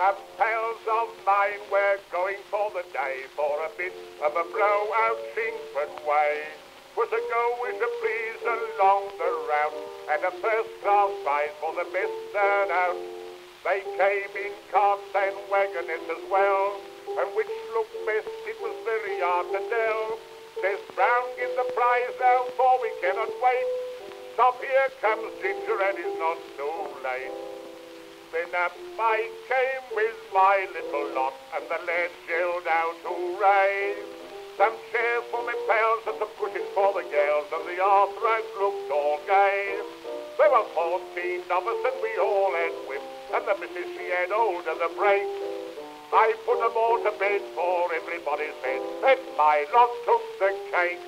And pals of mine, we're going for the day, for a bit of a blowout Chingford way. Was a go with a breeze along the route, and a first-class prize for the best turnout. They came in carts and wagonettes as well, and which looked best it was very hard to tell. Says Brown, give the prize out, for we cannot wait. Stop, here comes Ginger, and it's not too late. Then up I came with my little lot, and the lads yelled out hooray. Some chairs for my pals and some cushions for the girls, and the arthrites looked all gay. There were 14 of us, and we all had whips, and the missus she had hold of the brake. I put them all to bed for everybody's bed, and my lot took the cake.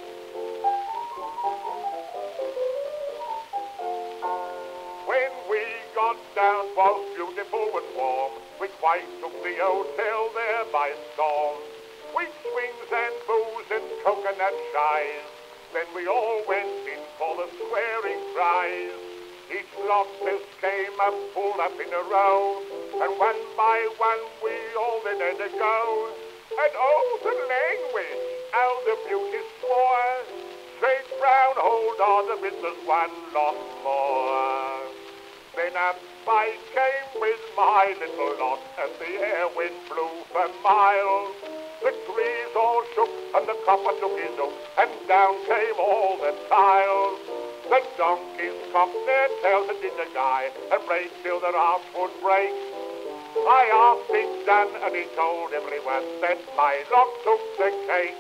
When we got down, 'twas beautiful and warm. We quite took the hotel there by storm. With swings and booze and coconut shies, then we all went in for the swearing prize. Each lot just came up, pulled up in a row, and one by one we all then had to go. And oh, the language, how the beauties swore. Straight Brown, hold on, the business one lot more. Then up I came with my little lot, and the air wind blew for miles. The trees all shook, and the copper took his hook, and down came all the tiles. The donkeys cocked their tails and did the guy, and brayed till their arms would break. I asked Big Dan, and he told everyone that my lot took the cake.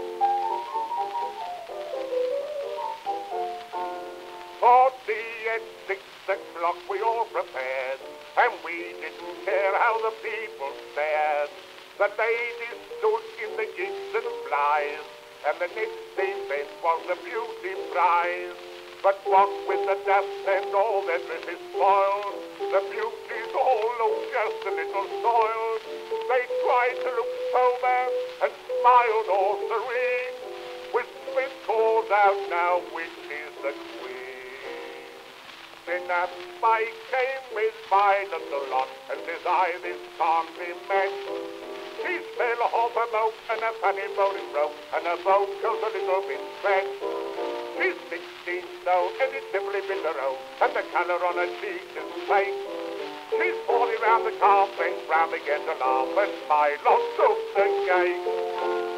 40 at 6 o'clock we all prepared, and we didn't care how the people stared. The ladies stood in the gigs and flies, and the next event was the beauty prize. But what with the dust and all their dresses spoiled, the beauties all looked just a little soiled. They tried to look sober and smiled all serene, with Smith calls out, now which is the queen? Then up I came with my little lot, and says I, this can't be matched. She fell off a boat, and a funny bowling broke, and her vocals a little bit scratched. She's 16 stone, and it's simply been the road, and the colour on her cheek is fake. She's falling round the car, and Brown began to laugh, and my lot took the cake.